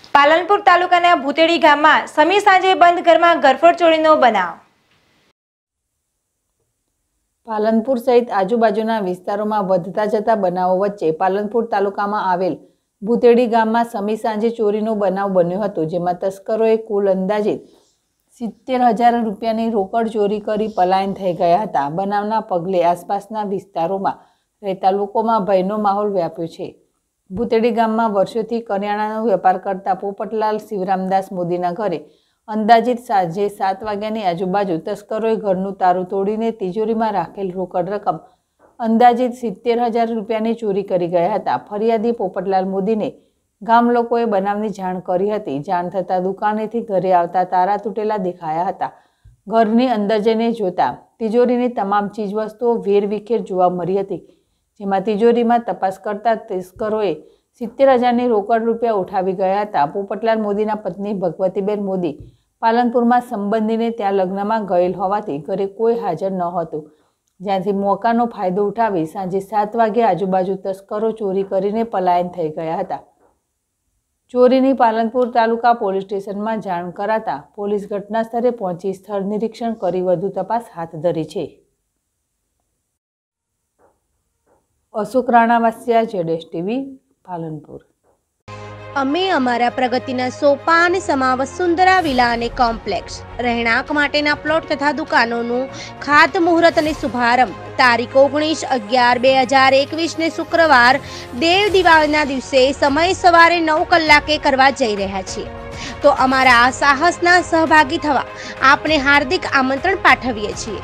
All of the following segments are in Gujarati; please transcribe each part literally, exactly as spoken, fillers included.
પાલનપુર તાલુકાના ભૂતેડી ગામમાં સમી સાંજે બંધ ઘરમાં ગરફોડ ચોરીનો બનાવ। પાલનપુર સહિત આજુબાજુના વિસ્તારોમાં વધતા જતા બનાવો વચ્ચે પાલનપુર તાલુકામાં આવેલ ભૂતેડી ગામમાં સમી સાંજે ચોરીનો બનાવ બન્યો હતો, જેમાં તસ્કરોએ કુલ અંદાજિત સિત્તેર હજાર રૂપિયાની રોકડ ચોરી કરી પલાયન થઈ ગયા હતા। બનાવના પગલે આસપાસના વિસ્તારોમાં રહેતા લોકોમાં ભયનો માહોલ વ્યાપ્યો છે। ભૂતેડી ગામમાં વર્ષોથી કરિયાણાનો વેપાર કરતા પોપટલાલ શિવરામદાસ મોદીના ઘરે અંદાજિત સાંજે સાત વાગ્યાની આજુબાજુ તસ્કરોએ ઘરનું તારું તોડીને તિજોરીમાં રાખેલ રોકડ રકમ અંદાજિત સિત્તેર હજાર રૂપિયાની ચોરી કરી ગયા હતા। ફરિયાદી પોપટલાલ મોદીને ગામ લોકોએ બનાવની જાણ કરી હતી। જાણ થતાં દુકાનેથી ઘરે આવતા તારા તૂટેલા દેખાયા હતા। ઘરની અંદર જઈને જોતા તિજોરીની તમામ ચીજવસ્તુઓ વેરવિખેર જોવા મળી હતી, જેમાં તિજોરીમાં તપાસ કરતા તસ્કરોએ સિત્તેર હજારની રોકડ રૂપિયા ઉઠાવી ગયા હતા। પોપટલાલ મોદીના પત્ની ભગવતીબેન મોદી પાલનપુરમાં સંબંધીને ત્યાં લગ્નમાં ગયેલ હોવાથી ઘરે કોઈ હાજર ન હતું, જ્યાંથી મોકાનો ફાયદો ઉઠાવી સાંજે સાત વાગે આજુબાજુ તસ્કરો ચોરી કરીને પલાયન થઈ ગયા હતા। ચોરીની પાલનપુર તાલુકા પોલીસ સ્ટેશનમાં જાણ કરાતા પોલીસ ઘટના સ્થળે પહોંચી સ્થળ નિરીક્ષણ કરી વધુ તપાસ હાથ ધરી છે। અશોક રાણાવાસિયા, જેડેશ ટીવી, પાલનપુર। અમે અમારા પ્રગતિના સોપાન સમા વસુંધરા વિલા અને કોમ્પ્લેક્સ રહેણાંક માટેના પ્લોટ તથા દુકાનોનું ખાતમુહૂર્ત અને શુભારંભ તારીખ ઓગણીસ અગિયાર બે હજાર એકવીસ ને શુક્રવાર દેવ દિવાળીના દિવસે સમય સવારે નવ કલાકે કરવા જઈ રહ્યા છીએ, તો અમારા આ સાહસના સહભાગી થવા આપને હાર્દિક આમંત્રણ પાઠવીએ છીએ।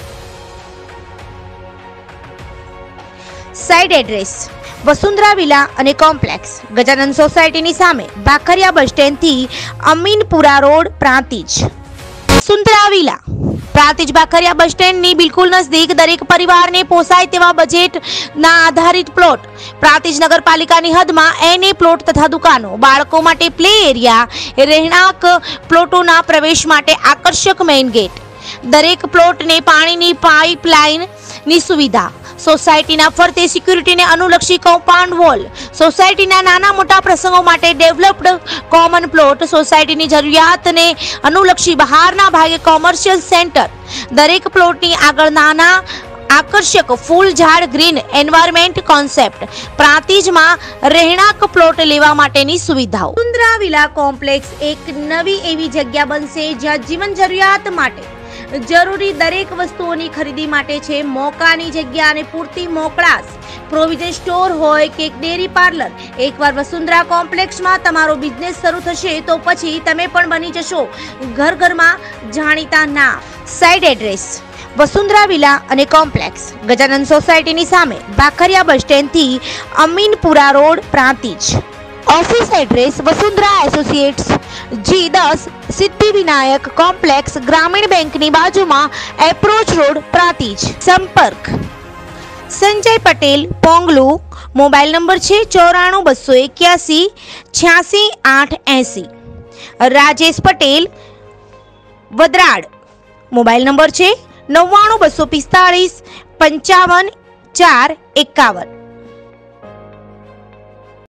સાઇટ એડ્રેસ વસુંધરા વિલા અને કોમ્પ્લેક્સ, ગજાનંદ સોસાયટીની સામે, ભાખરિયા બસ સ્ટેન્ડથી Aminpura road, Prantij. Vasundhara villa Prantij Bhakhariya bus સ્ટેન્ડની બિલકુલ નજદીક દરેક પરિવારને પોસાય તેવા બજેટના આધારિત પ્લોટ, પ્રાંતિજ નગરપાલિકાની હદમાં એને પ્લોટ તથા દુકાનો, બાળકો માટે પ્લે એરિયા, રહેણાંક પ્લોટોના પ્રવેશ માટે આકર્ષક મેઇન ગેટ, દરેક પ્લોટને પાણીની પાઇપલાઇનની સુવિધા, સોસાયટીના ફરતે સિક્યુરિટીને અનુલક્ષી કમ્પાઉન્ડ વોલ, સોસાયટીના નાના મોટા પ્રસંગો માટે ડેવલપ્ડ કોમન પ્લોટ, સોસાયટીની જરૂરિયાતને અનુલક્ષી બહારના ભાગે કોમર્શિયલ સેન્ટર, દરેક પ્લોટની આગળ નાના આકર્ષક ફૂલ ઝાડ ગ્રીન એન્વાયરમેન્ટ કોન્સેપ્ટ, પ્રાંતિજમાં રહેણાંક પ્લોટ લેવા માટેની સુવિધાઓ। વસુંધરા વિલા કોમ્પ્લેક્સ એક નવી એવી જગ્યા બનશે જ્યાં જીવન જરૂરિયાત માટે જરૂરી દરેક વસ્તુઓની ખરીદી માટે છે મોકાની જગ્યા અને પૂરતી મોકળાશ। પ્રોવિઝન સ્ટોર હોય કે ડેરી પાર્લર, એકવાર વસુંધરા કોમ્પ્લેક્સમાં તમારો બિઝનેસ શરૂ થશે તો પછી તમે પણ બની જશો ઘર ઘરમાં જાણીતા નામ। સાઇટ એડ્રેસ વસુંધરા વિલા અને કોમ્પ્લેક્સ, ગજાનંદ સોસાયટીની સામે, ભાખરિયા બસ સ્ટેન્ડથી Aminpura road, Prantij. Office address Vasundhara associates, G દસ, સિદ્ધિવિનાયક કોમ્પ્લેક્સ, ગ્રામીણ બેંકની બાજુમાં, એપ્રોચ રોડ, પ્રાંતિજ। સંપર્ક સંજય પટેલ, પોંગલુ, મોબાઈલ નંબર છે ચોરાણું બસો એક્યાસી છ્યાસી આઠ એસી। રાજેશ પટેલ, વદરાડ, મોબાઈલ નંબર છે નવ્વાણું બસો પિસ્તાળીસ પંચાવન ચાર એકાવન।